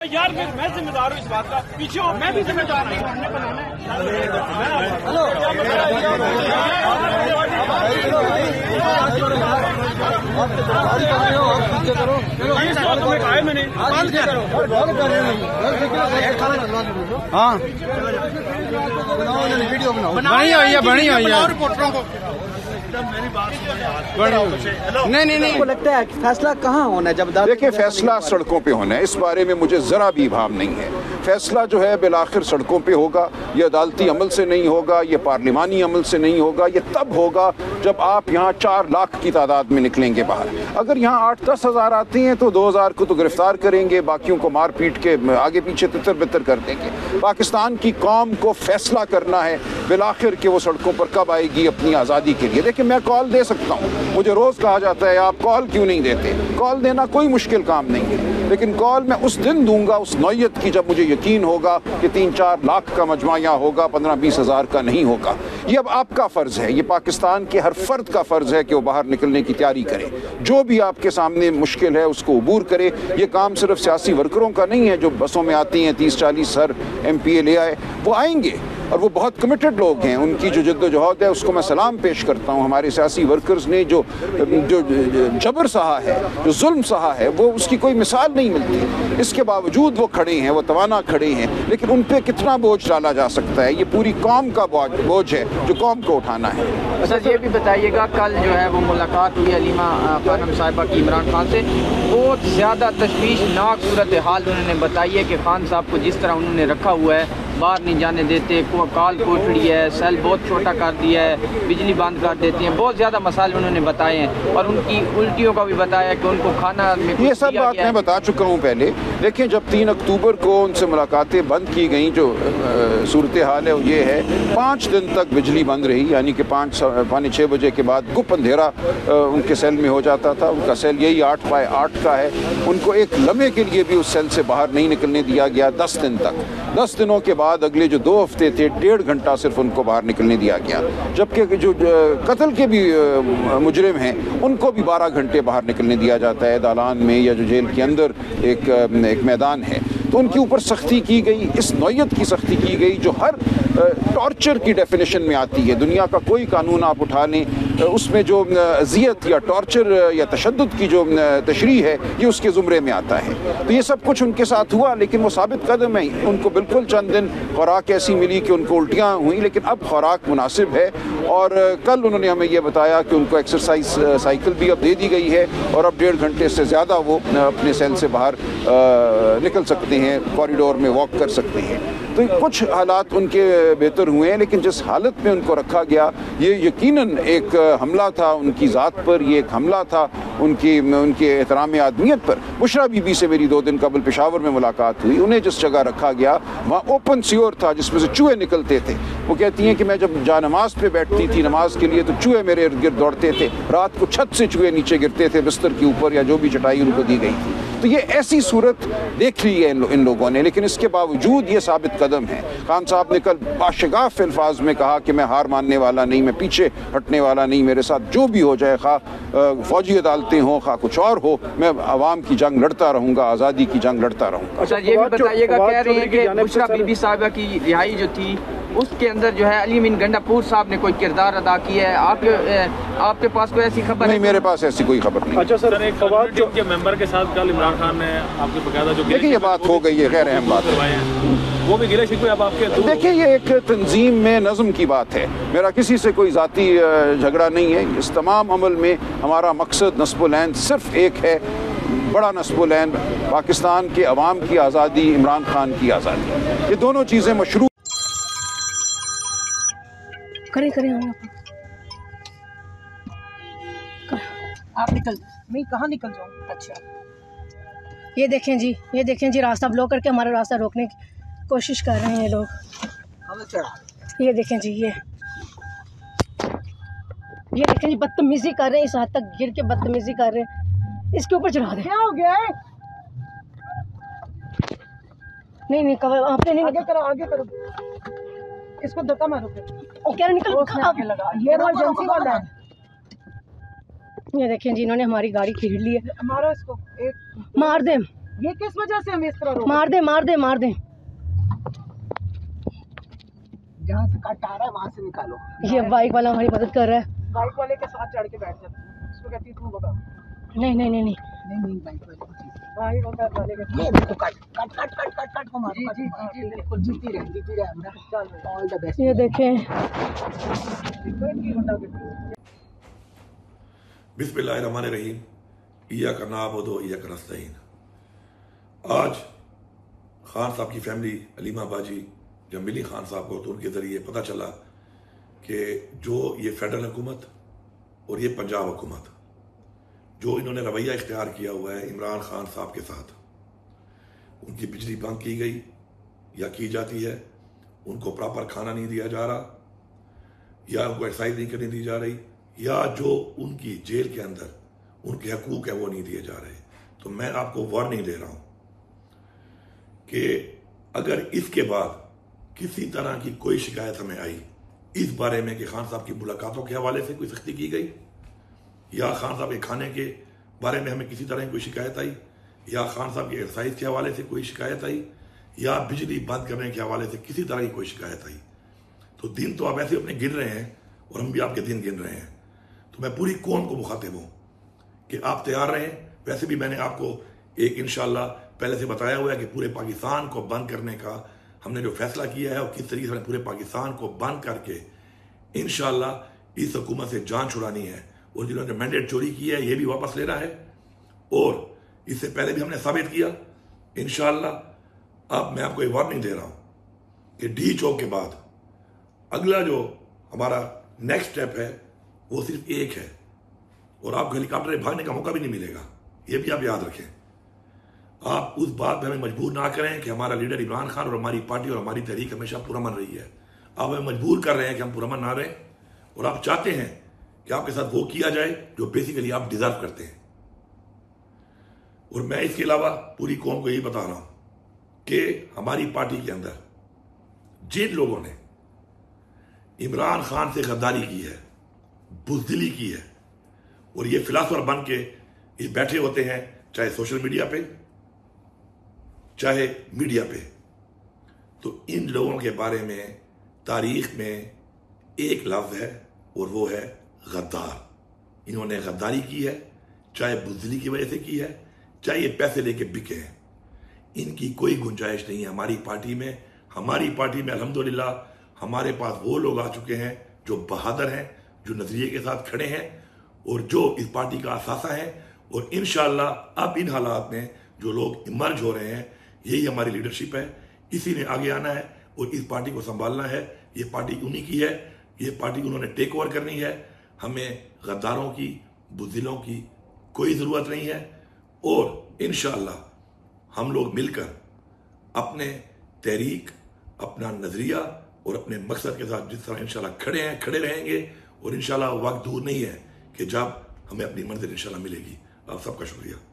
यार मैं जिम्मेदार हूँ इस बात का, पीछे हो, मैं भी जिम्मेदार नहीं, हमने बनाना है। मैंने हाँ बनी हुई है रिपोर्टरों को नहीं आपको लगता है फैसला कहाँ होना है? जब देखिए, फैसला सड़कों पे होना है, इस बारे में मुझे जरा भी भाव नहीं है। फैसला जो है बिलाखिर सड़कों पे होगा। ये अदालती अमल से नहीं होगा, ये पार्लिमानी अमल से नहीं होगा। ये तब होगा जब आप यहाँ 4 लाख की तादाद में निकलेंगे बाहर। अगर यहाँ 8-10 हज़ार आते हैं तो 2000 को तो गिरफ्तार करेंगे, बाकियों को मार पीट के आगे पीछे तितर बितर कर देंगे। पाकिस्तान की कौम को फैसला करना है बिलाखिर कि वो सड़कों पर कब आएगी अपनी आज़ादी के लिए। देखिए, मैं कॉल दे सकता हूँ, मुझे रोज़ कहा जाता है आप कॉल क्यों नहीं देते। कॉल देना कोई मुश्किल काम नहीं है, लेकिन कॉल मैं उस दिन दूंगा, उस नौयत की, जब मुझे यकीन होगा कि 3-4 लाख का मजमा यहाँ होगा, 15-20 हज़ार का नहीं होगा। ये अब आपका फ़र्ज़ है, ये पाकिस्तान के हर फर्द का फ़र्ज़ है कि वो बाहर निकलने की तैयारी करे। जो भी आपके सामने मुश्किल है उसको अबूर करे। ये काम सिर्फ सियासी वर्करों का नहीं है जो बसों में आती हैं 30-40 सर MPA ले आए, वो आएंगे और वो बहुत कमिटेड लोग हैं। उनकी जो जद्दोजहद है उसको मैं सलाम पेश करता हूँ। हमारे सियासी वर्कर्स ने जो जबर सहा है, जो जुल्म सहा है, वो उसकी कोई मिसाल नहीं मिलती। इसके बावजूद वो खड़े हैं, वो तवाना खड़े हैं, लेकिन उन पर कितना बोझ डाला जा सकता है? ये पूरी कौम का बोझ है जो कौम को उठाना है। सर ये भी बताइएगा, कल जो है वो मुलाकात हुई अलीमा खानम साहिबा की इमरान खान से, बहुत ज़्यादा तशवीशनाक सूरत हाल उन्होंने बताई है कि खान साहब को जिस तरह उन्होंने रखा हुआ है, बाहर नहीं जाने देते, काल कोठड़ी है, सेल बहुत छोटा कर दिया है, बिजली बंद कर देती हैं, बहुत ज़्यादा मसाले उन्होंने बताए हैं और उनकी उल्टियों का भी बताया कि उनको खाना में ये सब बात मैं बता चुका हूँ पहले। देखिए, जब 3 अक्टूबर को उनसे मुलाकातें बंद की गई, जो सूरत हाल है वो ये है, 5 दिन तक बिजली बंद रही, यानी कि 5-6 बजे के बाद गुप अंधेरा उनके सेल में हो जाता था। उनका सेल यही 8x8 का है। उनको एक लम्हे के लिए भी उस सेल से बाहर नहीं निकलने दिया गया 10 दिन तक। 10 दिनों के बाद अगले जो 2 हफ्ते थे, 1.5 घंटा सिर्फ उनको बाहर निकलने दिया गया। जबकि जो कत्ल के भी मुजरिम हैं उनको भी 12 घंटे बाहर निकलने दिया जाता है दालान में, या जो जेल के अंदर एक मैदान है। तो उनके ऊपर सख्ती की गई, इस नौयत की सख्ती की गई जो हर टॉर्चर की डेफिनेशन में आती है। दुनिया का कोई कानून आप उठा लें, उसमें जो अजियत या टॉर्चर या तशद्दुद की जो तशरीह है, ये उसके ज़ुमरे में आता है। तो ये सब कुछ उनके साथ हुआ, लेकिन वो साबित कदम है। उनको बिल्कुल चंद दिन खुराक ऐसी मिली कि उनको उल्टियाँ हुई, लेकिन अब खुराक मुनासिब है। और कल उन्होंने हमें ये बताया कि उनको एक्सरसाइज साइकिल भी अब दे दी गई है और अब 1.5 घंटे से ज़्यादा वो अपने सेल से बाहर निकल सकते हैं, कॉरिडोर में वॉक कर सकते हैं। तो कुछ हालात उनके बेहतर हुए हैं, लेकिन जिस हालत में उनको रखा गया, ये यकीनन एक हमला था उनकी ज़ात पर। ये एक हमला था उनके एहतराम आदमियत पर। बुशरा बीबी से मेरी 2 दिन कबल पेशावर में मुलाकात हुई। उन्हें जिस जगह रखा गया वहाँ ओपन सीवर था जिसमें से चूहे निकलते थे। वो कहती हैं कि मैं जब नमाज पे बैठती थी नमाज के लिए, तो चूहे मेरे इर्द गिर्द दौड़ते थे। रात को छत से चूहे नीचे गिरते थे बिस्तर के ऊपर, या जो भी चटाई उनको दी गई थी। तो ये ऐसी सूरत देख ली है इन लोगों ने, लेकिन इसके बावजूद ये साबित कदम है। खान साहब ने कल बाशगाफ अल्फाज में कहा कि मैं हार मानने वाला नहीं, मैं पीछे हटने वाला नहीं, मेरे साथ जो भी हो जाए, खा फौजी अदालतें हों, खा कुछ और हो, मैं अवाम की जंग लड़ता रहूँगा, आज़ादी की जंग लड़ता रहूँगा। अच्छा, ये भी बताइएगा, कह रही है कि बुशरा बीबी साहिबा की रिहाई जो थी उसके अंदर जो है अली मीन गंडापुर साहब ने कोई किरदार अदा किया है। आपके पास कोई ऐसी खबर नहीं? मेरे पास ऐसी कोई खबर नहीं। अच्छा सर, एक टीम के मेंबर के साथ कल इमरान खान ने आपके बकायदा जो देखिए, ये बात हो गई है, गैर अहम बात है, वो भी गिले शिकवे अब आपके। देखिए, ये एक तंजीम में नज़म की बात है। मेरा किसी से कोई ज़ाती झगड़ा नहीं है। इस तमाम अमल में हमारा मकसद नस्बुल-ऐन सिर्फ एक है, बड़ा नस्बुल-ऐन, पाकिस्तान के अवाम की आज़ादी, इमरान खान की आज़ादी। ये दोनों चीज़ें मशरू करें आप निकल। मैं कहाँ निकल जाऊँ? अच्छा, ये देखें जी रास्ता ब्लॉक करके हमारा रास्ता रोकने की कोशिश कर रहे हैं ये लोग। ये देखें जी, ये देखें जी, बदतमीजी कर रहे हैं, इस हद तक गिर के बदतमीजी कर रहे हैं। इसके ऊपर चढ़ा दे। क्या हो गया है? नहीं कवर आपने नहीं, आगे करो, इसको धक्का मारो। क्या निकल आगे लगा, ये एजेंसी वाला है। ये देखें जी, इन्होंने हमारी गाड़ी घेर ली है। मारो इसको, एक मार दे, ये किस वजह से हम इस तरह रोक मार दे मार दे मार दे। जहाँ से कट आ रहा है वहाँ से निकालो। ये बाइक वाला हमारी मदद कर रहा है। बाइक वाले के साथ चढ़ के बैठ जाते हैं, उसको कहती है तू बता। नहीं नहीं नहीं नहीं नहीं बाइक वाले को चीज़ बाइक वाले के ये देखो कट को मारो। जी बिल्कुल जीती रहे हमरा। चल ऑल द बेस्ट। ये देखें बिस्मिल्लाहिर्रहमानिर्रहीम, इय्याका नअबुदु व इय्याका नस्तईन। आज खान साहब की फैमिली अलीमा बाजी जब मिली खान साहब को तो उनके ज़रिए पता चला कि जो ये फेडरल हुकूमत और ये पंजाब हुकूमत जो इन्होंने रवैया इख्तियार किया हुआ है इमरान खान साहब के साथ, उनकी बिजली बंद की गई या की जाती है, उनको प्रॉपर खाना नहीं दिया जा रहा, या उनको एक्सरसाइज नहीं करने दी जा रही, या जो उनकी जेल के अंदर उनके हकूक है वो नहीं दिए जा रहे। तो मैं आपको वार्निंग दे रहा हूं कि अगर इसके बाद किसी तरह की कोई शिकायत हमें आई इस बारे में कि खान साहब की मुलाकातों के हवाले से कोई सख्ती की गई, या खान साहब के खाने के बारे में हमें किसी तरह की कोई शिकायत आई, या खान साहब की एक्सरसाइज के हवाले से कोई शिकायत आई, या बिजली बंद करने के हवाले से किसी तरह की कोई शिकायत आई, तो दिन तो आप ऐसे अपने गिन रहे हैं और हम भी आपके दिन गिन रहे हैं। तो मैं पूरी कौम को मुखातिब हूं कि आप तैयार रहें। वैसे भी मैंने आपको एक इंशाल्लाह पहले से बताया हुआ है कि पूरे पाकिस्तान को बंद करने का हमने जो फैसला किया है और किस तरीके से पूरे पाकिस्तान को बंद करके इंशाल्लाह इस हुकूमत से जान छुड़ानी है, और जिन्होंने मैंडेट चोरी की है ये भी वापस लेना है, और इससे पहले भी हमने साबित किया इंशाल्लाह। अब मैं आपको एक वार्निंग दे रहा हूं कि डी चौक के बाद अगला जो हमारा नेक्स्ट स्टेप है वो सिर्फ एक है, और आपको हेलीकॉप्टर से भागने का मौका भी नहीं मिलेगा, ये भी आप याद रखें। आप उस बात पे हमें मजबूर ना करें कि हमारा लीडर इमरान खान और हमारी पार्टी और हमारी तहरीक हमेशा पुरअमन रही है। आप हमें मजबूर कर रहे हैं कि हम पुरअमन ना रहें, और आप चाहते हैं कि आपके साथ वो किया जाए जो बेसिकली आप डिजर्व करते हैं। और मैं इसके अलावा पूरी कौम को यही बता रहा हूं कि हमारी पार्टी के अंदर जिन लोगों ने इमरान खान से गद्दारी की है, बुज़दिली की है, और ये फिलासफर बन के ये बैठे होते हैं चाहे सोशल मीडिया पे चाहे मीडिया पे, तो इन लोगों के बारे में तारीख में एक लफ्ज है और वो है गद्दार। इन्होंने गद्दारी की है, चाहे बुज़दिली की वजह से की है, चाहे ये पैसे लेके बिके हैं। इनकी कोई गुंजाइश नहीं है हमारी पार्टी में। हमारी पार्टी में अल्हम्दुलिल्लाह हमारे पास वो लोग आ चुके हैं जो बहादुर हैं, जो नजरिए के साथ खड़े हैं, और जो इस पार्टी का असासा है। और इंशाअल्लाह अब इन हालात में जो लोग इमर्ज हो रहे हैं, यही हमारी लीडरशिप है, इसी ने आगे आना है और इस पार्टी को संभालना है। ये पार्टी उन्हीं की है, ये पार्टी उन्होंने टेक ओवर करनी है। हमें गद्दारों की, बुज़दिलों की कोई ज़रूरत नहीं है, और इंशाअल्लाह हम लोग मिलकर अपने तहरीक, अपना नजरिया और अपने मकसद के साथ जिस तरह इंशाअल्लाह खड़े रहेंगे, और इंशाअल्लाह वक्त दूर नहीं है कि जब हमें अपनी मंजिल इंशाअल्लाह मिलेगी। आप सबका शुक्रिया।